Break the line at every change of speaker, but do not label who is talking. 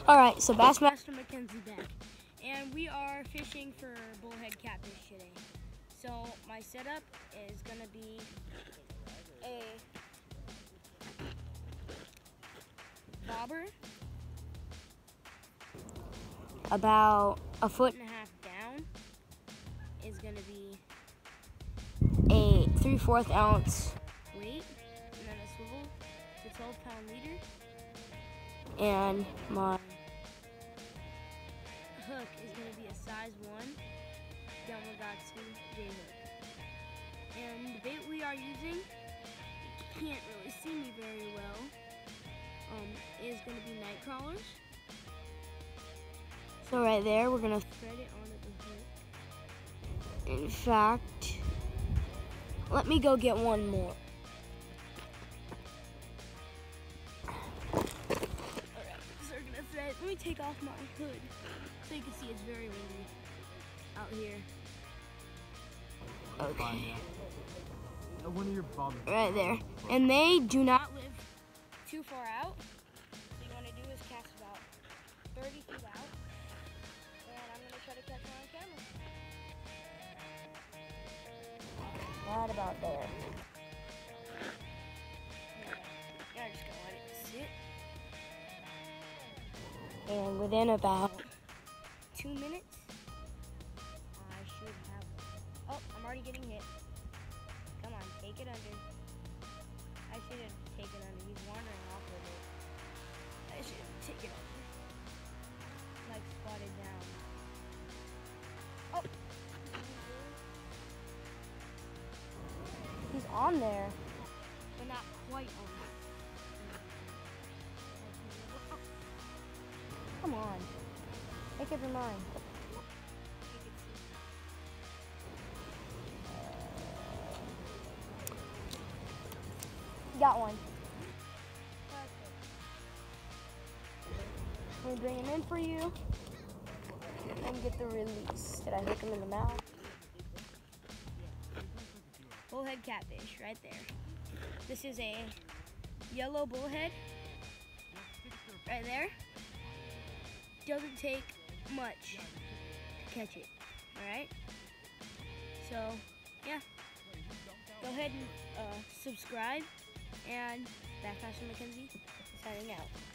All right, so Bassmaster Mackenzie back, and we are fishing for bullhead catfish today. So my setup is gonna be a bobber about 1.5 foot down is gonna be a 3/4 ounce weight, and then a swivel, the 12-pound leader, and my hook is going to be a size 1 Gamakatsu J hook. And the bait we are using, you can't really see me very well, is going to be night crawlers. So right there, we're going to thread it onto the hook. In fact, let me go get one more. Let me take off my hood so you can see it's very windy out here. Okay.
One of your bobbers.
Right there. And they do not live too far out. So you want to do is cast about 30 feet out. And I'm going to try to catch one on camera. Right about there. Yeah, I'm just going to let it sit. And within about 2 minutes, I should have one. Oh, I'm already getting hit. Come on, take it under. I should have taken it under. He's wandering off with it. I should have taken it under. Like spotted down. Oh! He's on there, but not quite on there. Come on, make up your mind. Got one. Let me bring him in for you and get the release. Did I hook him in the mouth? Bullhead catfish right there. This is a yellow bullhead right there. Doesn't take much to catch it, all right? So, yeah, go ahead and subscribe, and Bassmaster Mackenzie is signing out.